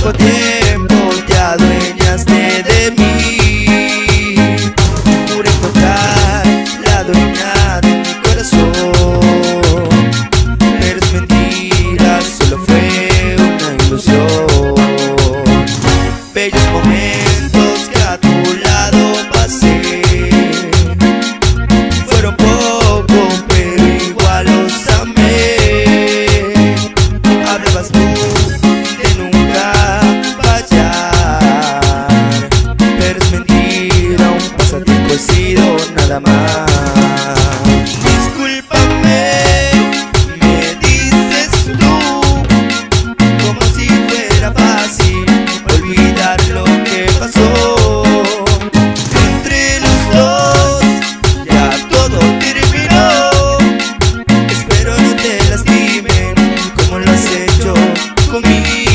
poco tiempo te adueñaste de mí. Juré encontrar la dueña de mi corazón, pero es mentira, solo fue una ilusión. Bellos momentos que a tu lado pasé fueron poco, pero igual los amé. Hablabas tú de nunca fallar, pero es mentira, un pasatiempo he sido nada más. Discúlpame, me dices tú, como si fuera fácil olvidar lo que pasó. Entre los dos ya todo terminó. Espero no te lastimen como lo has hecho conmigo.